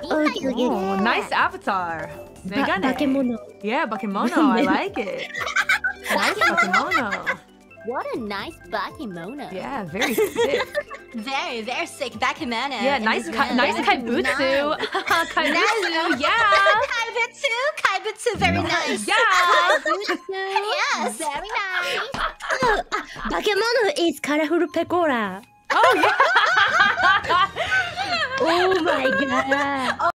Okay. Oh, nice avatar. Bakemono. Yeah, bakemono. I like it. Nice bakemono. What a nice bakemono. Yeah, very sick. Very, very sick bakemono. Yeah, nice kaibutsu. Kaibutsu, yeah. Kaibutsu, very nice. Yeah. Yes, very nice. Bakemono is colorful pecora. Oh, yeah. Oh my god.